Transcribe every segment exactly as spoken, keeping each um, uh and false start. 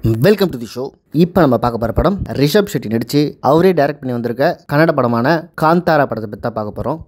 Welcome to the show. இப்போ நம்ம பார்க்க போகிற படம் ரிஷப் ஷெட்டி நடித்து அவரே டைரக்ட் பண்ணி வந்திருக்க கன்னட படமான காந்தாரா படத்தை பற்றி தான் பார்க்க போகிறோம்.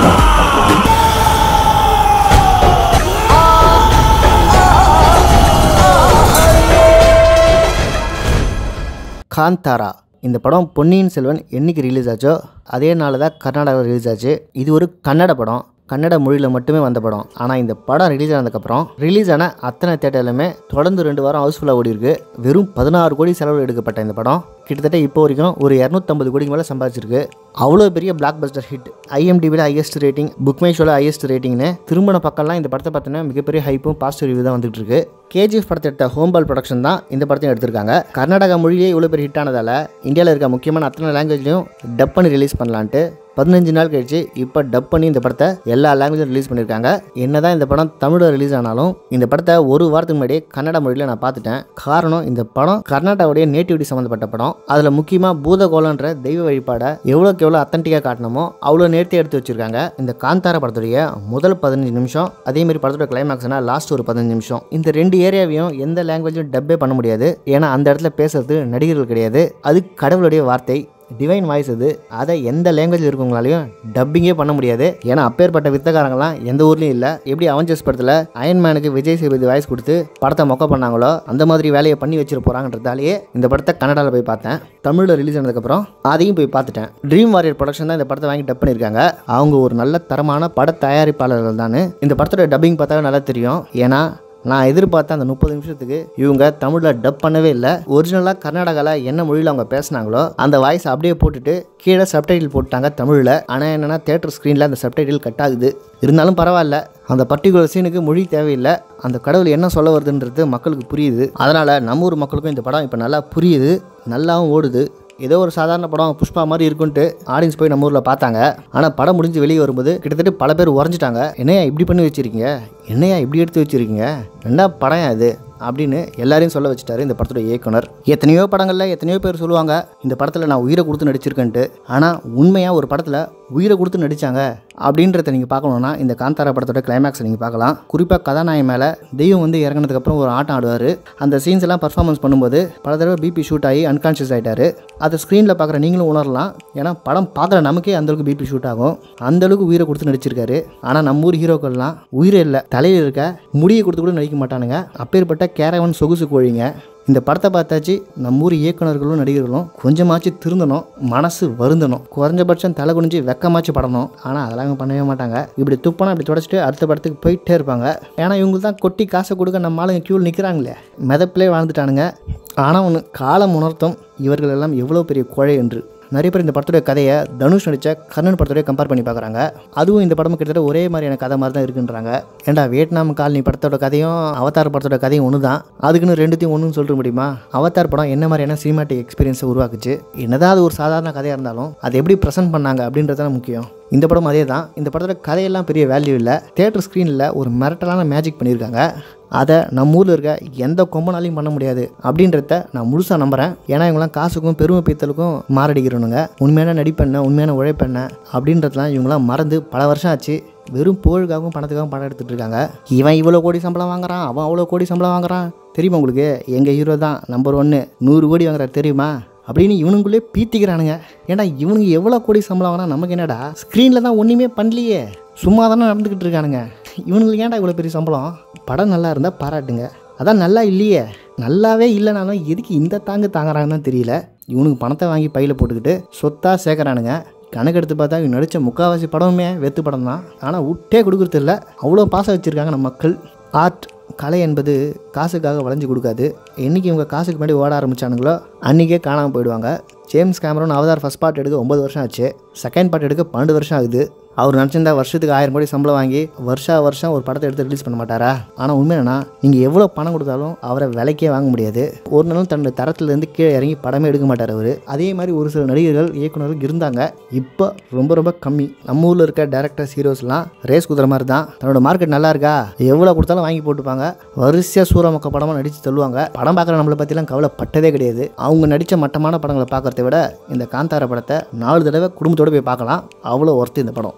காந்தாரா இந்த படம் பொன்னியின் செல்வன் என்னைக்கு ரிலீஸ் ஆச்சோ அதே நாள் தான் கர்நாடகாவில் ரிலீஸ் ஆச்சு. இது ஒரு கன்னட படம், கன்னட மொழியில் மட்டுமே வந்த படம். ஆனால் இந்த படம் ரிலீஸ் ஆனதுக்கப்புறம் ரிலீஸ் ஆன அத்தனை தேட்டர்லையுமே தொடர்ந்து ரெண்டு வாரம் ஹவுஸ்ஃபுல்லாக ஓடி இருக்கு. வெறும் பதினாறு கோடி செலவில் எடுக்கப்பட்ட இந்த படம் கிட்டத்தட்ட இப்போ வரைக்கும் ஒரு இரநூத்தம்பது கோடிக்கு மேலே சம்பாதிச்சிருக்கு. அவ்வளோ பெரிய பிளாக் பஸ்டர் ஹிட். ஐஎம்டிபியில் ஹையஸ்ட் ரேட்டிங், புக் மை ஷோவில் ஹையஸ்ட் ரேட்டிங்னு திருமண பக்கம்லாம் இந்த படத்தை பார்த்தீங்கன்னா மிகப்பெரிய ஹைப்பும் பாசிட்டிவ் ரிவ்யூ தான் வந்துட்டு இருக்கு. கேஜிஎஃப் படத்தை எடுத்த ஹோம்பால் ப்ரொடக்ஷன் தான் இந்த படத்தையும் எடுத்திருக்காங்க. கர்நாடகா மொழியே இவ்வளோ பெரிய ஹிட் ஆனதால் இந்தியாவில் இருக்க முக்கியமான அத்தனை லாங்குவேஜ்லையும் டப் பண்ணி ரிலீஸ் பண்ணலான்ட்டு பதினஞ்சு நாள் கழிச்சு இப்போ டப் பண்ணி இந்த படத்தை எல்லா லாங்குவேஜும் ரிலீஸ் பண்ணியிருக்காங்க. என்னதான் இந்த படம் தமிழில் ரிலீஸ் ஆனாலும் இந்த படத்தை ஒரு வாரத்துக்கு முன்னாடி கன்னட மொழியில் நான் பார்த்துட்டேன். காரணம், இந்த படம் கர்நாடகாவுடைய நேட்டிவிட்டி சம்மந்தப்பட்ட படம். அதில் முக்கியமாக பூதகோலன்ற தெய்வ வழிபாடை எவ்வளோக்கு எவ்வளோ அத்தன்டிக்காக காட்டணுமோ அவ்வளோ நேர்த்தி எடுத்து வச்சிருக்காங்க. இந்த காந்தாரா படத்துடைய முதல் பதினஞ்சு நிமிஷம், அதேமாதிரி படத்தோட கிளைமேக்ஸ்னா லாஸ்ட் ஒரு பதினஞ்சு நிமிஷம், இந்த ரெண்டு ஏரியாவையும் எந்த லாங்குவேஜும் டப்பே பண்ண முடியாது. ஏன்னா அந்த இடத்துல பேசுறது நடிகர்கள் கிடையாது, அது கடவுளுடைய வார்த்தை, டிவைன் வாய்ஸ். அது அதை எந்த லாங்குவேஜில் இருக்கவங்களாலையும் டப்பிங்கே பண்ண முடியாது. ஏன்னா அப்பேற்பட்ட வித்தகாரங்களாம் எந்த ஊர்லேயும் இல்லை. எப்படி அவெஞ்சர்ஸ் படத்தில் அயன்மேனுக்கு விஜய் சேதுபதி வாய்ஸ் கொடுத்து படத்தை மொக்க பண்ணாங்களோ அந்த மாதிரி வேலையை பண்ணி வச்சுட்டு போகிறாங்கன்றதாலேயே இந்த படத்தை கன்னடாவில் போய் பார்த்தேன். தமிழில் ரிலீஸ் ஆனதுக்கப்புறம் அதையும் போய் பார்த்துட்டேன். ட்ரீம் வாரியர் ப்ரொடக்ஷன் தான் இந்த படத்தை வாங்கி டப் பண்ணியிருக்காங்க. அவங்க ஒரு நல்ல தரமான பட தயாரிப்பாளர்கள் தான். இந்த படத்தோட டப்பிங் பார்த்தாவே நல்லா தெரியும். ஏன்னா நான் எதிர்பார்த்த அந்த முப்பது நிமிஷத்துக்கு இவங்க தமிழில் டப் பண்ணவே இல்லை. ஒரிஜினலாக கர்நாடகாவில் என்ன மொழியில் அவங்க பேசினாங்களோ அந்த வாய்ஸ் அப்படியே போட்டுட்டு கீழே சப்டைட்டில் போட்டாங்க தமிழில். ஆனால் என்னென்னா தியேட்டர் ஸ்க்ரீனில் அந்த சப்டைட்டில் கட் ஆகுது. இருந்தாலும் பரவாயில்ல, அந்த பர்டிகுலர் சீனுக்கு மொழி தேவையில்லை. அந்த கடவுள் என்ன சொல்ல வருதுன்றது மக்களுக்கு புரியுது. அதனால் நம்ம ஊர் மக்களுக்கும் இந்த படம் இப்போ நல்லா புரியுது, நல்லாவும் ஓடுது. ஏதோ ஒரு சாதாரண படம் புஷ்பா மாதிரி இருக்குன்ட்டு ஆடியன்ஸ் போய் நம்ம ஊரில் பார்த்தாங்க. ஆனால் படம் முடிஞ்சு வெளியே வரும்போது கிட்டத்தட்ட பல பேர் உறைஞ்சிட்டாங்க. என்னையா இப்படி பண்ணி வச்சுருக்கீங்க, என்னையா இப்படி எடுத்து வச்சுருக்கீங்க, ரெண்டா படம் அது அப்படின்னு எல்லாரையும் சொல்ல வச்சுட்டாரு இந்த படத்தோட இயக்குனர். எத்தனையோ படங்களில் எத்தனையோ பேர் சொல்லுவாங்க இந்த படத்தில் நான் உயிரை கொடுத்து நடிச்சிருக்கேன்ட்டு. ஆனால் உண்மையாக ஒரு படத்தில் உயிரை கொடுத்து நடித்தாங்க அப்படின்றத நீங்கள் பார்க்கணுன்னா இந்த காந்தாரா படத்தோட கிளைமேக்ஸை நீங்கள் பார்க்கலாம். குறிப்பாக கதாநாயகன் மேலே தெய்வம் வந்து இறங்கினதுக்கப்புறம் ஒரு ஆட்டம் ஆடுவார். அந்த சீன்ஸ் எல்லாம் பர்ஃபார்மன்ஸ் பண்ணும்போது பல தடவை பிபி ஷூட் ஆகி அன்கான்ஷியஸ் ஆகிட்டார். அதை ஸ்க்ரீனில் பார்க்குற நீங்களும் உணரலாம். ஏன்னா படம் பார்க்குற நமக்கே அந்தளவுக்கு பிபி ஷூட் ஆகும். அந்தளவுக்கு உயிரை கொடுத்து நடிச்சிருக்காரு. ஆனால் நம்ம ஊர் ஹீரோக்கள்லாம் உயிரை இல்லை, தலையில் இருக்க முடியை கொடுத்து கூட நடிக்க மாட்டானுங்க. அப்பேற்பட்ட கேரவன் சொகுசு கோழிங்க. இந்த படத்தை பார்த்தாச்சு நம்ம ஊர் இயக்குநர்களும் நடிகர்களும் கொஞ்சமாச்சு திருந்தணும், மனசு வருந்தணும், குறைஞ்சபட்சம் தலை குனிஞ்சு வெக்கமாச்சு படணும். ஆனால் அதெல்லாம் இவங்க பண்ணவே மாட்டாங்க. இப்படி துப்பனா இப்படி தொடச்சிட்டு அடுத்த படத்துக்கு போயிட்டே இருப்பாங்க. ஏன்னா இவங்க தான் கொட்டி காசை கொடுக்க நம்ம ஆளுங்க கியூவில் நிற்கிறாங்களே, மெதப்பிலே வாழ்ந்துட்டானுங்க. ஆனால் ஒன்று காலம் உணர்த்தும் இவர்கள் எல்லாம் எவ்வளோ பெரிய கோழை என்று. நிறைய பேர் இந்த படத்துடைய கதையை தனுஷ் நடித்த கர்ணன் படத்தோடய கம்பேர் பண்ணி பார்க்குறாங்க. அதுவும் இந்த படமும் கிட்டத்தட்ட ஒரே மாதிரியான கதை மாதிரி தான் இருக்குன்றாங்க. ஏன்டா வியட்நாம் காலனி படத்தோட கதையும் அவதார் படத்தோட கதையும் ஒன்று தான், அதுக்குன்னு ரெண்டுத்தையும் ஒன்றுன்னு சொல்லிட முடியுமா? அவதார் படம் என்ன மாதிரியான சினிமாட்டிக் எக்ஸ்பீரியன்ஸை உருவாக்குச்சு, என்னதான் அது ஒரு சாதாரண கதையாக இருந்தாலும் அதை எப்படி ப்ரெசென்ட் பண்ணாங்க அப்படின்றத முக்கியம். இந்த படம் அதே தான். இந்த படத்தோட கதையெல்லாம் பெரிய வேல்யூ இல்லை. தியேட்டர் ஸ்க்ரீனில் ஒரு மிரட்டலான மேஜிக் பண்ணியிருக்காங்க. அதை நம்ம ஊரில் இருக்க எந்த கொம்பனாலையும் பண்ண முடியாது அப்படின்றத நான் முழுசாக நம்புகிறேன். ஏன்னா இவங்களாம் காசுக்கும் பெருமை பீத்தலுக்கும் மாரடிக்கிறவனுங்க. உண்மையான நடிப்பெண்ண, உண்மையான உழைப்பெண்ண அப்படின்றதுலாம் இவங்களாம் மறந்து பல வருஷம் ஆச்சு. வெறும் புகழுக்காகவும் பணத்துக்காகவும் படம் எடுத்துகிட்டு இருக்காங்க. இவன் இவ்வளோ கோடி சம்பளம் வாங்குறான், அவன் அவ்வளோ கோடி சம்பளம் வாங்குறான். தெரியுமா உங்களுக்கு? எங்கள் ஹீரோ தான் நம்பர் ஒன்று, நூறு கோடி வாங்குறாரு தெரியுமா அப்படின்னு இவனுக்குள்ளே பீத்திக்கிறானுங்க. ஏன்னா இவனுக்கு எவ்வளோ கோடி சம்பளம் வாங்கினா நமக்கு என்னடா? ஸ்க்ரீனில் தான் ஒன்றுமே பண்ணலையே, சும்மா தானே நடந்துக்கிட்டு இருக்கானுங்க. இவனுங்களுக்கு ஏன்டா இவ்வளோ பெரிய சம்பளம்? படம் நல்லா இருந்தால் பாராட்டுங்க. அதான் நல்லா இல்லையே, நல்லாவே இல்லைனாலும் எதுக்கு இந்த தாங்கு தாங்குறாங்கன்னு தெரியல. இவனுக்கு பணத்தை வாங்கி பையில் போட்டுக்கிட்டு சொத்தாக சேர்க்குறானுங்க. கணக்கெடுத்து பார்த்தா இவங்க நடித்த முக்கால்வாசி படமுமே வெத்து படம் தான். ஆனால் விட்டே கொடுக்குறது இல்லை, அவ்வளோ பாசம் வச்சுருக்காங்க நம்ம மக்கள். ஆர்ட், கலை என்பது காசுக்காக வளைஞ்சு கொடுக்காது. என்றைக்கு இவங்க காசுக்கு முன்னாடி ஓட ஆரம்பித்தானுங்களோ அன்றைக்கே காணாமல் போயிடுவாங்க. James Cameron Avatar first part எடுக்க ஒம்பது வருஷம் ஆச்சு, செகண்ட் பார்ட் எடுக்க பன்னெண்டு வருஷம் ஆகுது. அவர் நினச்சிருந்தா வருஷத்துக்கு ஆயிரம் கோடி சம்பளம் வாங்கி வருஷா வருஷம் ஒரு படத்தை எடுத்து ரிலீஸ் பண்ண மாட்டாரா? ஆனால் உண்மை என்னன்னா, நீங்கள் எவ்வளோ பணம் கொடுத்தாலும் அவரை விலைக்கே வாங்க முடியாது. ஒரு நாளும் தன்னோட தரத்துலேருந்து கீழே இறங்கி படமே எடுக்க மாட்டார் அவர். அதே மாதிரி ஒரு சில நடிகர்கள் இயக்குநர்கள் இருந்தாங்க, இப்போ ரொம்ப ரொம்ப கம்மி. நம்ம ஊரில் இருக்க டேரக்டர்ஸ் ஹீரோஸ்லாம் ரேஸ் குதிரை மாதிரி தான். தன்னோட மார்க்கெட் நல்லா இருக்கா, எவ்வளோ கொடுத்தாலும் வாங்கி போட்டுப்பாங்க. வரிசையாக சூரமக்க படமாக நடித்து தள்ளுவாங்க. படம் பார்க்குற நம்மளை பற்றிலாம் கவலைப்பட்டதே கிடையாது. அவங்க நடித்த மட்டமான படங்களை பார்க்குறத விட இந்த காந்தாரா படத்தை நாலு தடவை குடும்பத்தோடு போய் பார்க்கலாம். அவ்வளோ ஒர்த்து இந்த படம்.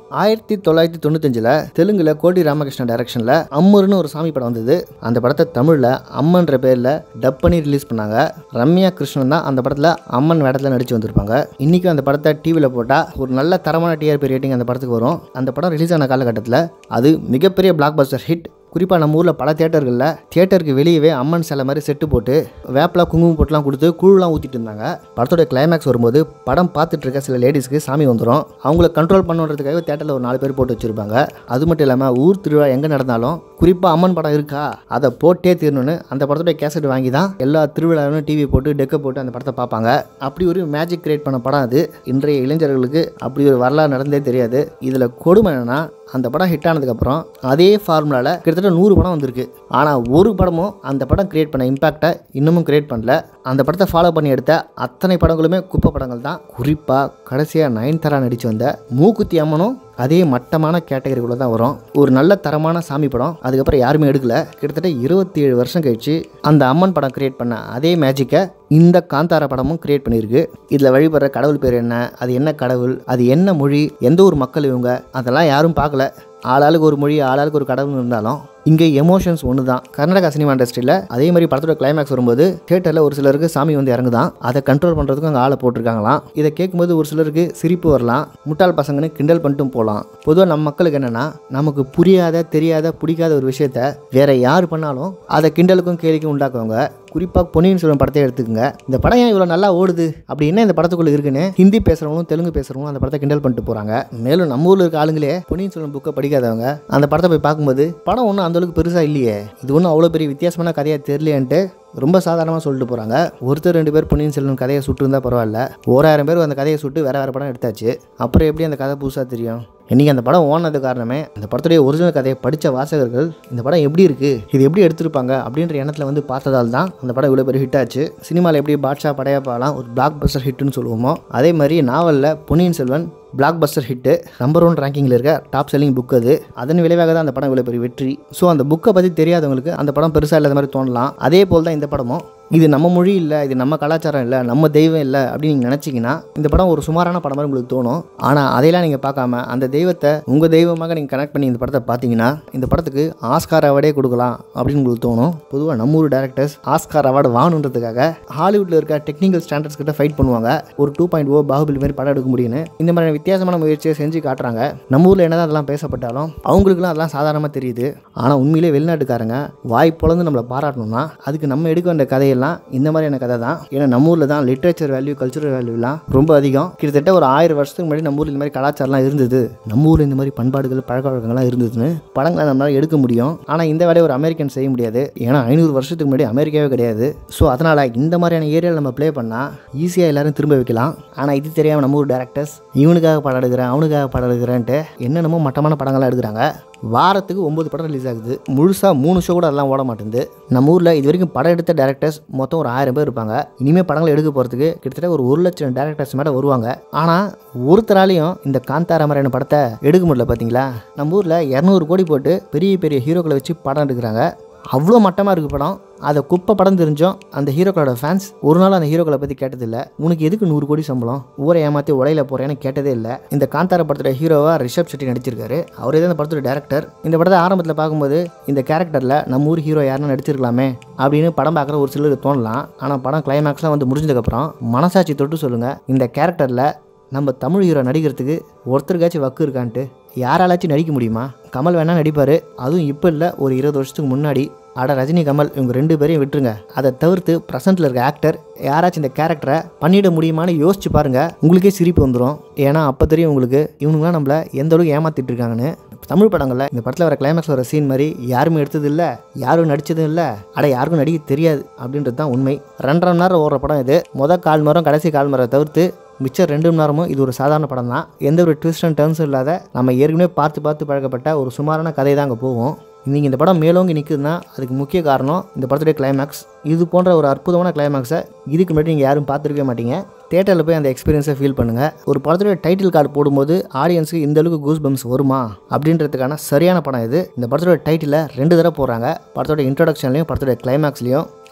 ஆயிரத்தி தொள்ளாயிரத்தி தொண்ணூத்தஞ்சில் தெலுங்குல கோடி ராமகிருஷ்ணன் டைரக்ஷனில் அம்மர்னு ஒரு சாமி படம் வந்தது. அந்த படத்தை தமிழில் அம்மன்ற பேரில் டப் பண்ணி ரிலீஸ் பண்ணாங்க. ரம்யா கிருஷ்ணன் தான் அந்த படத்தில் அம்மன் வேடத்தில் நடிச்சு வந்திருப்பாங்க. இன்றைக்கும் அந்த படத்தை டிவியில் போட்டால் ஒரு நல்ல தரமான டிஆர்பி ரேட்டிங் அந்த படத்துக்கு வரும். அந்த படம் ரிலீஸ் ஆன காலகட்டத்தில் அது மிகப்பெரிய பிளாக் பஸ்டர் ஹிட். குறிப்பாக நம்ம ஊரில் பல தியேட்டர்களில் தியேட்டருக்கு வெளியவே அம்மன் சிலை மாதிரி செட்டு போட்டு வேப்பில் குங்குமம் போட்டுலாம் கொடுத்து கூழ்லாம் ஊற்றிட்டு இருந்தாங்க. படத்தோட கிளைமேக்ஸ் வரும்போது படம் பார்த்துட்டு இருக்க சில லேடிஸ்க்கு சாமி வந்துடும். அவங்கள கண்ட்ரோல் பண்ணுறதுக்காக தியேட்டரில் ஒரு நாலு பேர் போட்டு வச்சுருப்பாங்க. அது மட்டும் இல்லாமல் ஊர் திருவிழா எங்கே நடந்தாலும் குறிப்பாக அம்மன் படம் இருக்கா அதை போட்டே தீரணும்னு அந்த படத்தோட கேசட் வாங்கி தான் எல்லா திருவிழாவும் டிவி போட்டு டெக்கை போட்டு அந்த படத்தை பார்ப்பாங்க. அப்படி ஒரு மேஜிக் கிரியேட் பண்ண படம் அது. இன்றைய இளைஞர்களுக்கு அப்படி ஒரு வரலாறு நடந்தே தெரியாது. இதில் கொடுமை என்னன்னா அந்த படம் ஹிட் ஆனதுக்கப்புறம் அதே ஃபார்முலாவில் கிட்டத்தட்ட நூறு படம் வந்திருக்கு. ஆனால் ஒரு படமும் அந்த படம் கிரியேட் பண்ண இம்பாக்டை இன்னமும் கிரியேட் பண்ணல. அந்த படத்தை ஃபாலோ பண்ணி எடுத்த அத்தனை படங்களுமே குப்பை படங்கள் தான். குறிப்பாக கடைசியாக நயன்தாரா நடித்து வந்த மூக்குத்தி அம்மனும் அதே மட்டமான கேட்டகரிக்குள்ளே தான் வரும். ஒரு நல்ல தரமான சாமி படம் அதுக்கப்புறம் யாருமே எடுக்கல. கிட்டத்தட்ட இருபத்தி ஏழு வருஷம் கழிச்சு அந்த அம்மன் படம் கிரியேட் பண்ண அதே மேஜிக்கை இந்த காந்தாரா படமும் கிரியேட் பண்ணியிருக்கு. இதில் வழிபடுற கடவுள் பேர் என்ன, அது என்ன கடவுள், அது என்ன மொழி, எந்த ஒரு மக்கள் இவங்க, அதெல்லாம் யாரும் பார்க்கல. ஆளாளுக்கு ஒரு மொழி ஆளாளுக்கு ஒரு கடவுள் இருந்தாலும் இங்கே எமோஷன்ஸ் ஒன்று தான். கர்நாடகா சினிமா இண்டஸ்ட்ரியில் அதே மாதிரி படத்தோட கிளைமேக்ஸ் வரும்போது தியேட்டரில் ஒரு சிலருக்கு சாமி வந்து இறங்குதான். அதை கண்ட்ரோல் பண்ணுறதுக்கு அங்கே ஆளை போட்டிருக்காங்களாம். இதை கேட்கும்போது ஒரு சிலருக்கு சிரிப்பு வரலாம், முட்டாள் பசங்கன்னு கிண்டல் பண்ணிட்டும் போகலாம். பொதுவாக நம்ம மக்களுக்கு என்னென்னா நமக்கு புரியாத தெரியாத பிடிக்காத ஒரு விஷயத்த வேற யார் பண்ணாலும் அதை கிண்டலுக்கும் கேலிக்கும் உண்டாக்குவாங்க. குறிப்பாக பொன்னியின் செல்வன் படத்தை எடுத்துக்கோங்க. இந்த படம் ஏன் இவ்வளோ நல்லா ஓடுது அப்படி என்ன இந்த படத்துக்குள்ளே இருக்குன்னு ஹிந்தி பேசுகிறவங்களும் தெலுங்கு பேசுகிறவங்களும் அந்த படத்தை கிண்டல் பண்ணிட்டு போகிறாங்க. மேலும் நம்ம ஊரில் இருக்க ஆளுங்களே பொன்னியின் செல்வன் புக்கை படிக்காதவங்க அந்த படத்தை போய் பார்க்கும்போது படம் ஒன்றும் அந்தளவுக்கு பெருசாக இல்லையே, இது ஒன்றும் அவ்வளோ பெரிய வித்தியாசமான கதையாக தெரியலையன்ட்டு ரொம்ப சாதாரணமாக சொல்லிட்டு போகிறாங்க. ஒருத்தர் ரெண்டு பேர் பொன்னியின் செல்வன் கதையை சுட்டு இருந்தால் பரவாயில்ல, ஓராயிரம் பேர் அந்த கதையை சுட்டு வேறு வேறு படம் எடுத்தாச்சு. அப்புறம் எப்படி அந்த கதை புதுசாக தெரியும்? இன்றைக்கி அந்த படம் ஓனது காரணமே அந்த படத்துடைய ஒரிஜினல் கதையை படித்த வாசகர்கள் இந்த படம் எப்படி இருக்குது, இது எப்படி எடுத்திருப்பாங்க அப்படின்ற எண்ணத்தில் வந்து பார்த்ததால் தான் அந்த படம் இவ்வளோ பெரிய ஹிட் ஆச்சு. சினிமாவில் எப்படி பாட்ஷா படையப்பாலாம் ஒரு பிளாக் பஸ்டர் ஹிட்டுன்னு சொல்லுவோமோ அதே மாதிரி நாவலில் Ponniyin Selvan blockbuster hit, number one ரேங்கிங்கில் இருக்க டாப் செல்லிங் புக் அது. அதன் விளைவாக தான் அந்த படம் இவ்வளோ பெரிய வெற்றி. ஸோ அந்த புக்கை பற்றி தெரியாதவங்களுக்கு அந்த படம் பெருசாக இல்லாத மாதிரி தோணலாம். அதே போல் தான் இந்த படமும் இது நம்ம மொழி இல்லை, இது நம்ம கலாச்சாரம் இல்லை, நம்ம தெய்வம் இல்லை அப்படின்னு நீங்கள் நினச்சிங்கன்னா இந்த படம் ஒரு சுமாரான படம் மாதிரி உங்களுக்கு தோணும். ஆனால் அதையெல்லாம் நீங்கள் பார்க்காம அந்த தெய்வத்தை உங்கள் தெய்வமாக நீங்கள் கனெக்ட் பண்ணி இந்த படத்தை பார்த்தீங்கன்னா இந்த படத்துக்கு ஆஸ்கார் அவார்டே கொடுக்கலாம் அப்படின்னு உங்களுக்கு தோணும். பொதுவாக நம்ம ஊர் டேரக்டர்ஸ் ஆஸ்கார் அவார்டு வாங்கணுன்றதுக்காக ஹாலிவுட்டில் இருக்க டெக்னிக்கல் ஸ்டாண்டர்ட்ஸ் கிட்ட ஃபைட் பண்ணுவாங்க. ஒரு டூ பாயிண்ட் ஓ பாகுபலி மாதிரி படம் எடுக்க முடியும்னு இந்த மாதிரி வித்தியாசமான முயற்சியை செஞ்சு காட்டுறாங்க. நம்ம ஊரில் என்னதான் அதெல்லாம் பேசப்பட்டாலும் அவங்களுக்குலாம் அதெல்லாம் சாதாரணமாக தெரியுது. ஆனால் உண்மையிலே வெளிநாட்டுக்காரங்க வாய் பொழந்து நம்மளை பாராட்டணும்னா அதுக்கு நம்ம எடுக்க வேண்டிய கதையை எல்லாம் இந்த மாதிரியான கதை தான். ஏன்னா நம்ம ஊரில் தான் லிட்ரேச்சர் வேல்யூ கல்ச்சுரல் வேல்யூலாம் ரொம்ப அதிகம். கிட்டத்தட்ட ஒரு ஆயிரம் வருஷத்துக்கு முன்னாடி நம்ம ஊரில் இந்த மாதிரி கலாச்சாரம்லாம் இருந்தது, நம்ம ஊரில் இந்த மாதிரி பண்பாடுகள் பழக்க வழக்கங்கள்லாம் இருந்ததுன்னு படங்களை நம்மளால் எடுக்க முடியும். ஆனால் இந்த வேலையை ஒரு அமெரிக்கன் செய்ய முடியாது. ஏன்னா ஐநூறு வருஷத்துக்கு முன்னாடி அமெரிக்காவே கிடையாது. ஸோ அதனால் இந்த மாதிரியான ஏரியாவில் நம்ம ப்ளே பண்ணால் ஈஸியாக எல்லாரும் திரும்ப வைக்கலாம். ஆனால் இது தெரியாமல் நம்ம ஊர் டேரக்டர்ஸ் இவனுக்காக படம் எடுக்கிறேன் அவனுக்காக படம் எடுக்கிறேன்ட்டு என்னென்னமோ மட்டமான படங்கள்லாம் எடுக்கிறாங்க. வாரத்துக்கு ஒம்பது படம் ரிலீஸ் ஆகுது. முழுசாக மூணு ஷோ கூட அதெல்லாம் ஓட மாட்டேங்குது. நம்ம ஊரில் இது வரைக்கும் படம் எடுத்த டேரக்டர்ஸ் மொத்தம் ஒரு ஆயிரம் பேர் இருப்பாங்க. இனிமேல் படங்களை எடுக்க போகிறதுக்கு கிட்டத்தட்ட ஒரு ஒரு லட்சம் டேரக்டர்ஸ் மேலே வருவாங்க. ஆனால் ஒருத்தராலையும் இந்த காந்தாரா மாதிரியான படத்தை எடுக்க முடியல. பார்த்தீங்களா, நம்ம ஊரில் இரநூறு கோடி போட்டு பெரிய பெரிய ஹீரோக்களை வச்சு படம் எடுக்கிறாங்க. அவ்வளோ மட்டமாக இருக்குது படம். அதை குப்பை படம் தெரிஞ்சோம் அந்த ஹீரோக்களோட ஃபேன்ஸ் ஒரு நாள் அந்த ஹீரோக்களை பற்றி கேட்டதில்லை. உனக்கு எதுக்கு நூறு கோடி சம்பளம், ஊரை ஏமாற்றி உடையில போகிறேன்னு கேட்டதே இல்லை. இந்த காந்தாரா படத்தோட ஹீரோவாக ரிஷப் செட்டி நடிச்சிருக்காரு. அவரே தான் இந்த படத்தோட டேரக்டர். இந்த படத்தை ஆரம்பத்தில் பார்க்கும்போது இந்த கேரக்டரில் நம்ம ஊர் ஹீரோ யாருன்னு நடிச்சிருக்கலாமே அப்படின்னு படம் பார்க்குற ஒரு சிலருக்கு தோணலாம். ஆனால் படம் கிளைமேக்ஸ்லாம் வந்து முடிஞ்சதுக்கப்புறம் மனசாட்சி தொட்டு சொல்லுங்கள், இந்த கேரக்டரில் நம்ம தமிழ் ஹீரோ நடிக்கிறதுக்கு ஒருத்தருக்காச்சும் வக்கு இருக்கான்ட்டு. யாராலாச்சும் நடிக்க முடியுமா? கமல் வேணால் நடிப்பார், அதுவும் இப்போ இல்லை, ஒரு இருபது வருஷத்துக்கு முன்னாடி. அட ரஜினி கமல் இவங்க ரெண்டு பேரையும் விட்டுருங்க. அதை தவிர்த்து ப்ரெசென்ட்டில் இருக்க ஆக்டர் யாராச்சும் இந்த கேரக்டரை பண்ணிட முடியுமான்னு யோசிச்சு பாருங்கள், உங்களுக்கே சிரிப்பு வந்துடும். ஏன்னா அப்போ தெரியும் உங்களுக்கு இவனுங்களாம் நம்மளை எந்த அளவுக்கு ஏமாற்றிட்டு இருக்காங்கன்னு. தமிழ் படங்களில் இந்த படத்தில் வர கிளைமேக்ஸ் வர சீன் மாதிரி யாருமே எடுத்தது இல்லை, யாரும் நடித்ததும் இல்லை, அட யாருக்கும் நடிக்க தெரியாது அப்படின்றது தான் உண்மை. ரெண்டரை மணி நேரம் ஓடுற படம் இது. மொதல் கால் மணி நேரம் கடைசி கால் மணி நேரம் தவிர்த்து மிச்சம் ரெண்டு மணி நேரமும் இது ஒரு சாதாரண படம் தான். எந்த ஒரு ட்விஸ்ட் அண்ட் டர்ன்ஸும் இல்லாத நம்ம ஏற்கனவே பார்த்து பார்த்து பழக்கப்பட்ட ஒரு சுமாரான கதை தான் அங்கே போகும். இன்றைக்கி இந்த படம் மேலோங்கி நிற்குதுன்னா அதுக்கு முக்கிய காரணம் இந்த படத்துடைய கிளைமேக்ஸ். இது போன்ற ஒரு அற்புதமான கிளைமேக்ஸை இதுக்கு முன்னாடி நீங்கள் யாரும் பார்த்துருக்கவே மாட்டீங்க. தேட்டரில் போய் அந்த எக்ஸ்பீரியன்ஸை ஃபீல் பண்ணுங்கள். ஒரு படத்துடைய டைட்டில் கார்டு போடும்போது ஆடியன்ஸுக்கு இந்த அளவுக்கு கூஸ் பம்ப்ஸ் வருமா அப்படின்றதுக்கான சரியான படம் இது. இந்த படத்தோட டைட்டிலை ரெண்டு தடவை போடுறாங்க, படத்தோட இன்ட்ரடக்ஷன்லையும் படத்தோட கிளைமேக்ஸ்லையும்.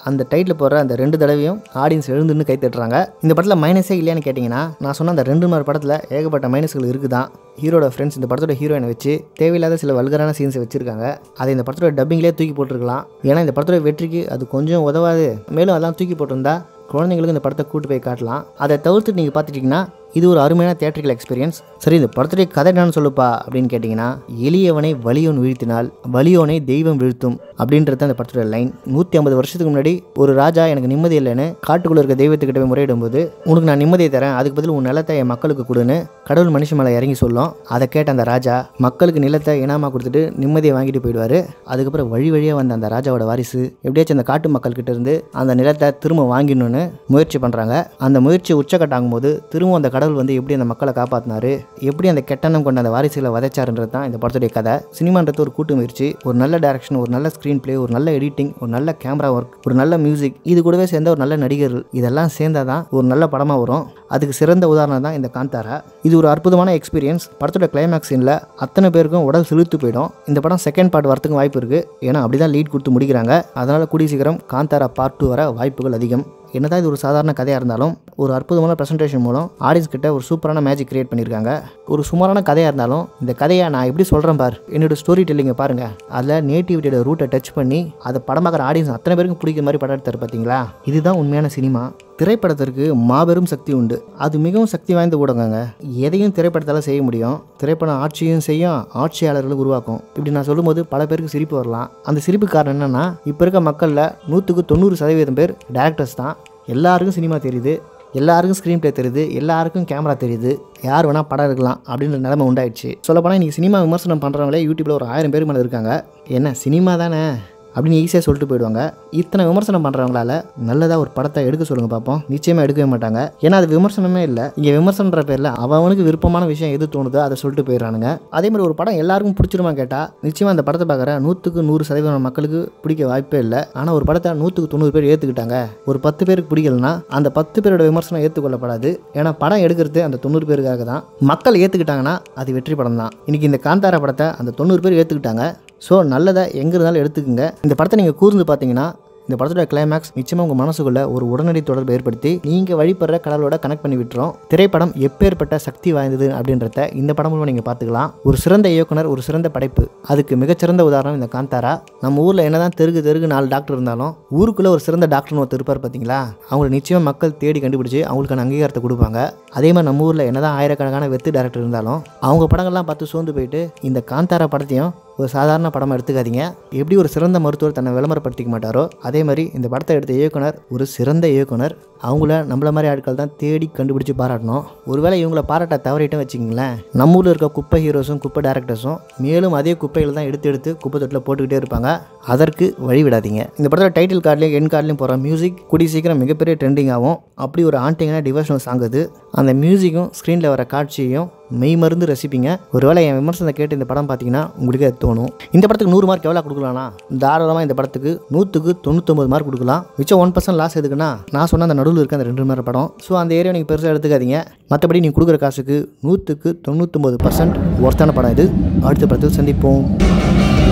அந்த டைட்டில் போடுற அந்த ரெண்டு தடவையும் ஆடியன்ஸ் எழுந்துன்னு கை தட்டுறாங்க. இந்த படத்தில் மைனஸே இல்லையான்னு கேட்டிங்கன்னா, நான் சொன்ன அந்த ரெண்டு மணி படத்தில் ஏகப்பட்ட மைனஸ்கள் இருக்குதான். ஹீரோட ஃப்ரெண்ட்ஸ் இந்த படத்தோட ஹீரோயினை வச்சு தேவையில்லாத சில வல்கரான சீன்ஸை வச்சிருக்காங்க. அதை இந்த படத்தோட டப்பிங்லேயே தூக்கி போட்டிருக்கலாம். ஏன்னா இந்த படத்தோட வெற்றிக்கு அது கொஞ்சம் உதவாது. மேலும் அதெல்லாம் தூக்கி போட்டிருந்தா குழந்தைங்களுக்கு இந்த படத்தை கூட்டு போய் காட்டலாம். அதை தவிர்த்துட்டு நீங்கள் பார்த்துட்டிங்கன்னா இது ஒரு அருமையான தியேட்டரிக்கல் எக்ஸ்பீரியன்ஸ். சரி, இந்த படத்துடைய கதை என்னன்னு சொல்லுப்பா அப்படின்னு கேட்டிங்கன்னா, எளியவனை வலியோன் வீழ்த்தினால் வலியோனை தெய்வம் வீழ்த்தும் அப்படின்றது அந்த படத்தோட லைன். நூற்றி ஐம்பது வருஷத்துக்கு முன்னாடி ஒரு ராஜா எனக்கு நிம்மதி இல்லைன்னு காட்டுக்குள்ள இருக்க தெய்வத்துக்கிட்ட போய் முறையிடும் போது, உனக்கு நான் நிம்மதியை தரேன், அதுக்கு பதில் உன் நிலத்தை என் மக்களுக்கு கொடுன்னு கடவுள் மனுஷன் மேலே இறங்கி சொல்லும். அதை கேட்ட அந்த ராஜா மக்களுக்கு நிலத்தை இனாமா கொடுத்துட்டு நிம்மதியை வாங்கிட்டு போயிடுவார். அதுக்கப்புறம் வழி வழியாக வந்த அந்த ராஜாவோட வாரிசு எப்படியாச்சும் அந்த காட்டு மக்கள்கிட்ட இருந்து அந்த நிலத்தை திரும்ப வாங்கிடணும்னு முயற்சி பண்ணுறாங்க. அந்த முயற்சி உச்சக்கட்டாகும் போது திரும்ப அந்த கடவுள் வந்து எப்படி அந்த மக்களை காப்பாற்றினாரு, எப்படி அந்த கெட்டணம் கொண்ட அந்த வாரிசுகளை வதைச்சாருன்றது தான் இந்த படத்துடைய கதை. சினிமான்றது ஒரு கூட்டு முயற்சி, ஒரு நல்ல டைரக்ஷன், ஒரு நல்ல ஸ்க்ரீன் பிளே, ஒரு நல்ல எடிட்டிங், ஒரு நல்ல கேமரா ஒர்க், ஒரு நல்ல மியூசிக், இது கூடவே சேர்ந்த ஒரு நல்ல நடிகர்கள், இதெல்லாம் சேர்ந்தால் தான் ஒரு நல்ல படமாக வரும். அதுக்கு சிறந்த உதாரணம் தான் இந்த காந்தாரா. இது ஒரு அற்புதமான எக்ஸ்பீரியன்ஸ். படத்தோட கிளைமேக்ஸ் சீனில் அத்தனை பேருக்கும் உடல் சிலுத்து போயிடும். இந்த படம் செகண்ட் பார்ட் வரத்துக்கு வாய்ப்பு இருக்குது. ஏன்னா அப்படி தான் லீட் கொடுத்து முடிக்கிறாங்க. அதனால் கூடிய சீக்கிரம் காந்தாரா பார்ட் டூ வர வாய்ப்புகள் அதிகம். என்னதான் இது ஒரு சாதாரண கதையாக இருந்தாலும் ஒரு அற்புதமான ப்ரெசன்டேஷன் மூலம் ஆடியன்ஸ் கிட்ட ஒரு சூப்பரான மேஜிக் கிரியேட் பண்ணியிருக்காங்க. ஒரு சுமாரான கதையாக இருந்தாலும் இந்த கதையை நான் எப்படி சொல்கிறேன் பார், என்னோட ஸ்டோரி டெல்லிங்கை பாருங்கள், அதில் நேட்டிவிட்டியோட ரூட்டை டச் பண்ணி அதை படம் பார்க்குற ஆடியன்ஸ் அத்தனை பேருக்கும் பிடிக்கிற மாதிரி படம் எடுத்தார் பார்த்தீங்களா. இதுதான் உண்மையான சினிமா. திரைப்படத்திற்கு மாபெரும் சக்தி உண்டு. அது மிகவும் சக்தி வாய்ந்த ஊடகங்க. எதையும் திரைப்படத்தால் செய்ய முடியும். திரைப்படம் ஆட்சியும் செய்யும், ஆட்சியாளர்களும் உருவாக்கும். இப்படி நான் சொல்லும்போது பல பேருக்கு சிரிப்பு வரலாம். அந்த சிரிப்பு காரணம் என்னென்னா, இப்போ இருக்க மக்களில் நூற்றுக்கு தொண்ணூறு சதவீதம் பேர் டேரக்டர்ஸ் தான். எல்லாருக்கும் சினிமா தெரியுது, எல்லாருக்கும் ஸ்க்ரீன் பிளே தெரியுது, எல்லாருக்கும் கேமரா தெரியுது, யார் வேணால் படம் எடுக்கலாம் அப்படின்ற நிலைமை உண்டாயிடுச்சு. சொல்லப்போனால் இன்றைக்கி சினிமா விமர்சனம் பண்ணுறவங்களே யூடியூப்பில் ஒரு ஆயிரம் பேருக்கு மேலே இருக்காங்க. என்ன சினிமா தானே அப்படின்னு ஈஸியாக சொல்லிட்டு போயிடுவாங்க. இத்தனை விமர்சனம் பண்ணுறவங்களால நல்லதாக ஒரு படத்தை எடுக்க சொல்லுங்கள் பார்ப்போம். நிச்சயமாக எடுக்கவே மாட்டாங்க. ஏன்னா அது விமர்சனமே இல்லை. இங்கே விமர்சனன்ற பேரில் அவனுக்கு விருப்பமான விஷயம் எது தோணுதோ அதை சொல்லிட்டு போயிடுறானுங்க. அதே மாதிரி ஒரு படம் எல்லாருக்கும் பிடிச்சிருமா கேட்டால் நிச்சயமாக அந்த படத்தை பார்க்குற நூற்றுக்கு நூறு சதவீதம் மக்களுக்கு பிடிக்க வாய்ப்பே இல்லை. ஆனால் ஒரு படத்தை நூற்றுக்கு தொண்ணூறு பேர் ஏற்றுக்கிட்டாங்க, ஒரு பத்து பேருக்கு பிடிக்கலன்னா அந்த பத்து பேரோட விமர்சனம் ஏற்றுக்கொள்ளப்படாது. ஏன்னா படம் எடுக்கிறது அந்த தொண்ணூறு பேருக்காக தான். மக்கள் ஏற்றுக்கிட்டாங்கன்னா அது வெற்றி படம் தான். இன்றைக்கி இந்த காந்தாரா படத்தை அந்த தொண்ணூறு பேர் ஏற்றுக்கிட்டாங்க. ஸோ நல்லதை எங்கே இருந்தாலும் எடுத்துக்கோங்க. இந்த படத்தை நீங்கள் கூர்ந்து பார்த்தீங்கன்னா இந்த படத்தோட கிளைமேக்ஸ் நிச்சயமாக உங்கள் மனசுக்குள்ள ஒரு உடனடி தொடர்பு ஏற்படுத்தி நீங்கள் வழிபடுற கடவுளோட கனெக்ட் பண்ணி விட்டுரும். திரைப்படம் எப்பேற்பட்ட சக்தி வாய்ந்தது அப்படின்றத இந்த படம் மூலமாக நீங்கள் பார்த்துக்கலாம். ஒரு சிறந்த இயக்குனர், ஒரு சிறந்த படைப்பு, அதுக்கு மிகச்சிறந்த உதாரணம் இந்த காந்தாரா. நம்ம ஊரில் என்னதான் தெருக்கு தெருக்கு நாலு டாக்டர் இருந்தாலும் ஊருக்குள்ளே ஒரு சிறந்த டாக்டர்னு ஒருத்தர் இருப்பார் பார்த்தீங்களா. அவங்களை நிச்சயமாக மக்கள் தேடி கண்டுபிடிச்சி அவங்களுக்கான அங்கீகாரத்தை கொடுப்பாங்க. அதே மாதிரி நம்ம ஊரில் என்னதான் ஆயிரக்கணக்கான வெத்து டேரக்டர் இருந்தாலும் அவங்க படங்கள்லாம் பார்த்து சோர்ந்து போயிட்டு இந்த காந்தாரா படத்தையும் ஒரு சாதாரண படமாக எடுத்துக்காதீங்க. எப்படி ஒரு சிறந்த மருத்துவர் தன்னை விளம்பரப்படுத்திக்க மாட்டாரோ அதே மாதிரி இந்த படத்தை எடுத்த இயக்குனர் ஒரு சிறந்த இயக்குனர். அவங்கள நம்மள மாதிரி ஆட்கள் தான் தேடி கண்டுபிடிச்சி பாராட்டணும். ஒருவேளை இவங்கள பாராட்ட தவறிட்டும் வச்சுக்கிங்களேன், நம்ம ஊரில் இருக்க குப்பை ஹீரோஸும் குப்பை டேரக்டர்ஸும் மேலும் அதே குப்பைகள் தான் எடுத்து எடுத்து குப்பை தொட்டில் போட்டுக்கிட்டே இருப்பாங்க. அதற்கு வழிவிடாதீங்க. இந்த படத்தோட டைட்டில் கார்ட்லேயும் என் கார்ட்லேயும் போகிற மியூசிக் கூடிய சீக்கிரம் மிகப்பெரிய ட்ரெண்டிங் ஆகும். அப்படி ஒரு ஆண்டிங்கான டிவோஷனல் சாங் அது. அந்த மியூசிக்கும் ஸ்க்ரீனில் வர காட்சியையும் மெய் மருந்து ரசிப்பீங்க. ஒருவேளை என் விமர்சனத்தை கேட்டு இந்த படம் பார்த்தீங்கன்னா உங்களுக்கு அது தோணும். இந்த படத்துக்கு நூறு மார்க் எவ்வளோ கொடுக்கலாம்னா தாராளமாக இந்த படத்துக்கு நூற்றுக்கு தொண்ணூத்தொம்பது மார்க் கொடுக்கலாம். மிச்சம் ஒன் பர்சன்ட் லாஸ் எதுக்குன்னா நான் சொன்ன அந்த நடுவில் இருக்க அந்த ரெண்டு மணி நேரம் படம். ஸோ அந்த ஏரியா நீங்கள் பெருசாக எடுத்துக்காதீங்க. மற்றபடி நீங்கள் கொடுக்குற காசுக்கு நூற்றுக்கு தொண்ணூத்தொம்பது பர்சன்ட் ஒர்த்தான படம் இது. அடுத்த படத்தில் சந்திப்போம்.